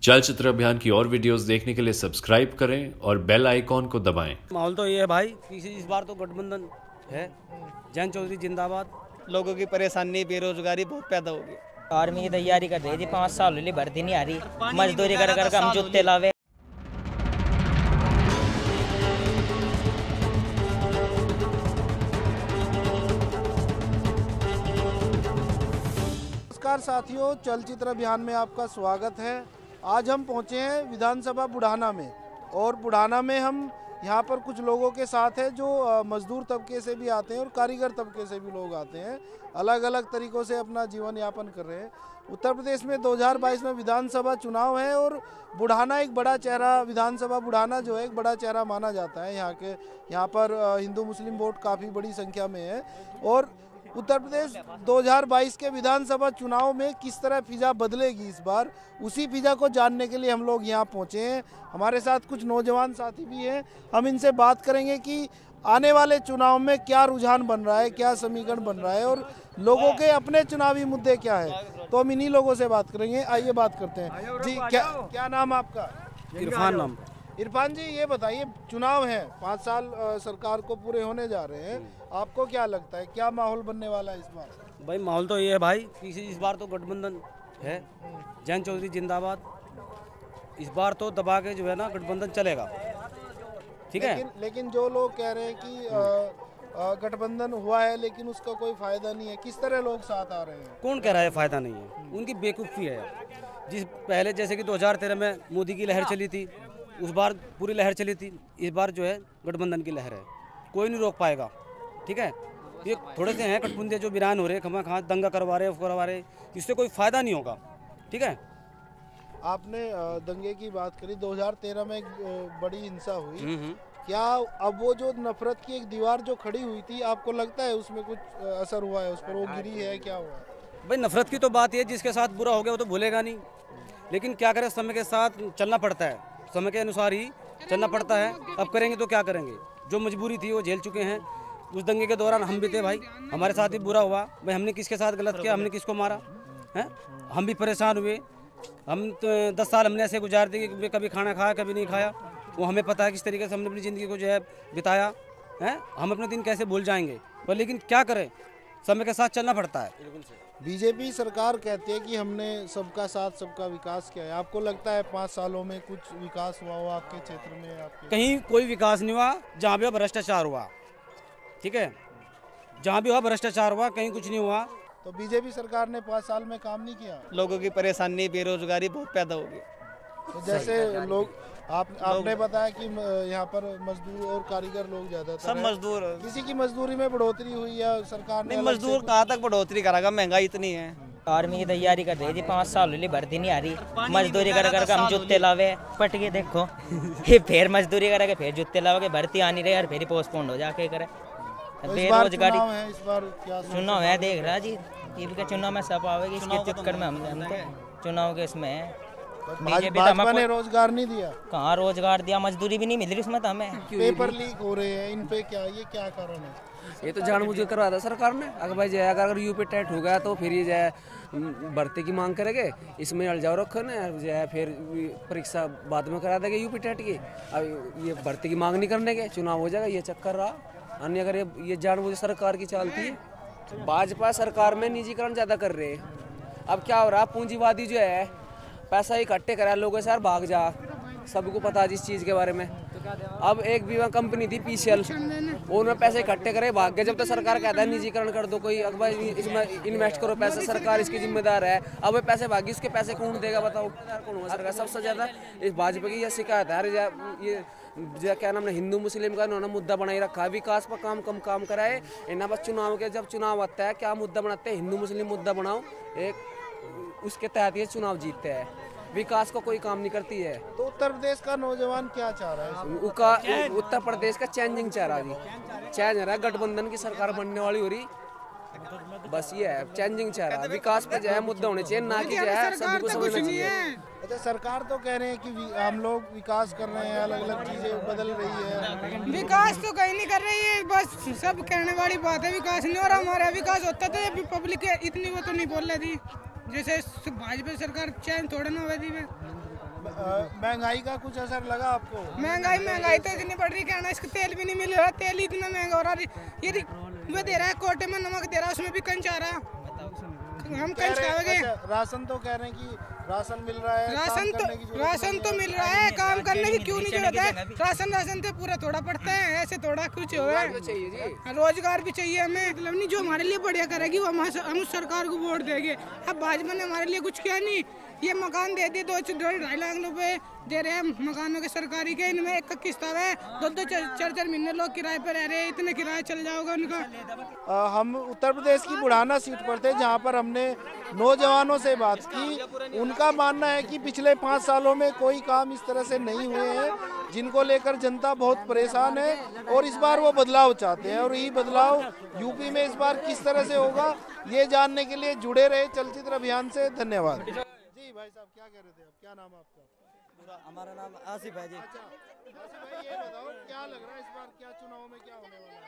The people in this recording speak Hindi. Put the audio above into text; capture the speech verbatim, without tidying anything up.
चलचित्र अभियान की और वीडियोस देखने के लिए सब्सक्राइब करें और बेल आइकॉन को दबाएं। माहौल तो ये है भाई, इस बार तो गठबंधन है। जयंत चौधरी जिंदाबाद। लोगों की परेशानी बेरोजगारी बहुत पैदा होगी। आर्मी की तैयारी कर रही थी, पाँच साल हुई भर्ती नहीं आ रही, मजदूरी कर कर हम जूते लावे। नमस्कार साथियों, चलचित्र अभियान में आपका स्वागत है। आज हम पहुंचे हैं विधानसभा बुढ़ाना में, और बुढ़ाना में हम यहाँ पर कुछ लोगों के साथ हैं जो मजदूर तबके से भी आते हैं और कारीगर तबके से भी लोग आते हैं, अलग अलग तरीक़ों से अपना जीवन यापन कर रहे हैं। उत्तर प्रदेश में दो हज़ार बाईस में विधानसभा चुनाव है और बुढ़ाना एक बड़ा चेहरा, विधानसभा बुढ़ाना जो है एक बड़ा चेहरा माना जाता है। यहाँ के यहाँ पर हिंदू मुस्लिम वोट काफ़ी बड़ी संख्या में है। और उत्तर प्रदेश दो हज़ार बाईस के विधानसभा चुनाव में किस तरह फिजा बदलेगी इस बार, उसी फिजा को जानने के लिए हम लोग यहाँ पहुँचे हैं। हमारे साथ कुछ नौजवान साथी भी हैं, हम इनसे बात करेंगे कि आने वाले चुनाव में क्या रुझान बन रहा है, क्या समीकरण बन रहा है और लोगों के अपने चुनावी मुद्दे क्या है। तो हम इन्हीं लोगों से बात करेंगे। आइए बात करते हैं जी। क्या क्या नाम आपका? इरफान नाम। इरफान जी, ये बताइए, चुनाव है, पाँच साल सरकार को पूरे होने जा रहे हैं, आपको क्या लगता है क्या माहौल बनने वाला है इस बार? भाई माहौल तो ये है भाई, इस बार तो गठबंधन है। जयंत चौधरी जिंदाबाद। इस बार तो दबा के जो है ना गठबंधन चलेगा, ठीक है। लेकिन, लेकिन जो लोग कह रहे हैं कि गठबंधन हुआ है लेकिन उसका कोई फायदा नहीं है, किस तरह लोग साथ आ रहे हैं? कौन कह रहा है फायदा नहीं है? उनकी बेवकूफ़ी है। जिस पहले जैसे कि दो हज़ार तेरह में मोदी की लहर चली थी, उस बार पूरी लहर चली थी, इस बार जो है गठबंधन की लहर है, कोई नहीं रोक पाएगा, ठीक है। ये थोड़े से हैं कठपुंजे जो वीरान हो रहे, खमा खा दंगा करवा रहे करवा रहे, इससे कोई फ़ायदा नहीं होगा, ठीक है। आपने दंगे की बात करी, दो हज़ार तेरह में एक बड़ी हिंसा हुई, क्या अब वो जो नफरत की एक दीवार जो खड़ी हुई थी, आपको लगता है उसमें कुछ असर हुआ है, उस पर वो गिरी है, क्या हुआ? भाई नफरत की तो बात है, जिसके साथ बुरा हो गया वो तो भूलेगा नहीं, लेकिन क्या करें, समय के साथ चलना पड़ता है, समय के अनुसार ही चलना पड़ता है। अब करेंगे तो क्या करेंगे, जो मजबूरी थी वो झेल चुके हैं। उस दंगे के दौरान हम भी थे भाई, हमारे साथ ही बुरा हुआ भाई, हमने किसके साथ गलत किया, हमने किसको मारा है, हम भी परेशान हुए। हम तो दस साल हमने ऐसे गुजार दिए कि कभी खाना खाया कभी नहीं खाया, वो हमें पता है किस तरीके से हमने अपनी ज़िंदगी को जो है बिताया है। हम अपने दिन कैसे भूल जाएंगे, पर लेकिन क्या करें, समय के साथ चलना पड़ता है। बीजेपी सरकार कहती है कि हमने सबका साथ सबका विकास किया है, आपको लगता है पाँच सालों में कुछ विकास हुआ हो आपके क्षेत्र में? आपके कहीं कोई विकास नहीं हुआ, जहाँ भी हुआ भ्रष्टाचार हुआ, ठीक है। जहाँ भी हुआ भ्रष्टाचार हुआ, कहीं कुछ नहीं हुआ। तो बीजेपी सरकार ने पाँच साल में काम नहीं किया? लोगों की परेशानी बेरोजगारी बहुत पैदा होगी। तो जैसे लोग आप आपने बताया कि यहाँ पर मजदूर और कारीगर लोग ज्यादा सब मजदूर, किसी की मजदूरी में बढ़ोतरी हुई या सरकार ने? मजदूर कहाँ तक बढ़ोतरी करेगा, महंगाई इतनी है। आर्मी की तैयारी कर रही थी, पाँच साल हुई भर्ती नहीं आ रही, मजदूरी कर कर हम जूते लावे। पट के देखो फिर मजदूरी करेंगे, फिर जूते लावे, भर्ती आ नहीं रही और फिर पोस्टपोन हो जाके करे। बेरोजगारी इस बार क्या चुनाव है, देख रहा जी, ये भी चुनाव में सब आवेगी, इसके चक्कर में हम तो चुनाव के इसमें है। भाजपा ने रोजगार नहीं दिया? कहाँ रोजगार दिया, मजदूरी भी नहीं मिल रही उसमें तो हमें। पेपर लीक हो रहे हैं, इन पे क्या, ये क्या कारण है? ये तो जानबूझ कर करवा था सरकार ने। अगर भाई जो है अगर यूपी टेट हो गया तो फिर ये जो है भर्ती की मांग करेंगे, इसमें अड़जाओ रखो ना, जो है फिर परीक्षा बाद में करा देंगे यूपी टेट की। अब ये भर्ती की मांग नहीं करने के चुनाव हो जाएगा, ये चक्कर रहा। अन्य अगर ये ये जानबूझ सरकार की चलती है। भाजपा सरकार में निजीकरण ज़्यादा कर रहे हैं। अब क्या हो रहा, पूंजीवादी जो है पैसा इकट्ठे करा लोगों से यार, भाग जा, सबको पता है जिस चीज़ के बारे में। अब एक बीमा कंपनी थी पीसीएल, उन्होंने पैसे इकट्ठे करे, भाग गए। जब तो सरकार कहता है निजीकरण कर दो, कोई अखबार इसमें इन्वेस्ट करो पैसा, सरकार इसकी जिम्मेदार है। अब वो पैसे भागी, उसके पैसे कौन देगा बताओ? कौन होगा? सरकार। सबसे ज़्यादा इस भाजपा की यह शिकायत है, ये जो क्या नाम है हिंदू मुस्लिम का इन्होंने मुद्दा बनाई रखा है। विकास पर काम कम काम कराए इन्हें, बस चुनाव के जब चुनाव आता है क्या मुद्दा बनाते हैं, हिंदू मुस्लिम मुद्दा बनाओ, एक उसके तहत ये चुनाव जीतते हैं, विकास को कोई काम नहीं करती है। तो उत्तर प्रदेश का नौजवान क्या चाह रहा है? उका उत्तर प्रदेश का चेंजिंग चाह रहा है, चेंज हो रहा है, गठबंधन की सरकार बनने वाली हो रही, बस ये है चेंजिंग चाह रहा है। विकास पे जो है मुद्दा होने चाहिए, ना कि जो है सभी को समझना चाहिए। अच्छा, सरकार तो कह रहे हैं कि हम लोग विकास कर रहे हैं, अलग अलग चीजें बदल रही है। विकास तो कहीं नहीं कर रही है, बस सब कहने वाली बात है, विकास नहीं हो रहा हमारा। विकास होता तो ये पब्लिक इतनी वो तो नहीं बोल रही थी, जैसे भाजपा सरकार चैन थोड़ा ना हुई थी। अ, महंगाई का कुछ असर लगा आपको? महंगाई महंगाई तो इतनी बढ़ रही है ना, इसका तेल भी नहीं मिल रहा, तेल इतना महंगा हो रहा है। ये वो दे रहा है कोटे में नमक दे रहा है, उसमें भी कंच आ रहा, हम कह कंच रहे- खाओगे। अच्छा, राशन तो कह रहे हैं कि राशन मिल रहा है, राशन काम तो करने की जरूरत राशन नहीं तो है। मिल रहा है, काम करने की क्यों नहीं जरूरत है? राशन राशन तो पूरा थोड़ा पड़ता है, ऐसे थोड़ा कुछ हो है। चाहिए जी, रोजगार भी चाहिए हमें, मतलब नहीं जो हमारे लिए बढ़िया करेगी वो हम हम उस सरकार को वोट देंगे। अब भाजपा ने हमारे लिए कुछ किया नहीं, ये मकान दे दिए दो ढाई ढाई लाख रुपए दे रहे हैं मकानों के सरकारी के, इनमें एक किस्त है, दो दो चार चार चार महीने लोग किराए पर रह रहे हैं, इतने किराया चल जाओगा उनका। अ, हम उत्तर प्रदेश की बुढ़ाना सीट पर थे जहां पर हमने नौजवानों से बात की। उनका मानना है कि पिछले पाँच सालों में कोई काम इस तरह से नहीं हुए हैं, जिनको लेकर जनता बहुत परेशान है और इस बार वो बदलाव चाहते हैं। और यही बदलाव यूपी में इस बार किस तरह से होगा, ये जानने के लिए जुड़े रहे चलचित्र अभियान से। धन्यवाद। जी भाई साहब, क्या कह रहे थे आप? क्या नाम है आपका? हमारा नाम आसिफ है जी। अच्छा आसिफ भाई, ये बताओ क्या लग रहा है इस बार क्या चुनाव में क्या होने वाला है?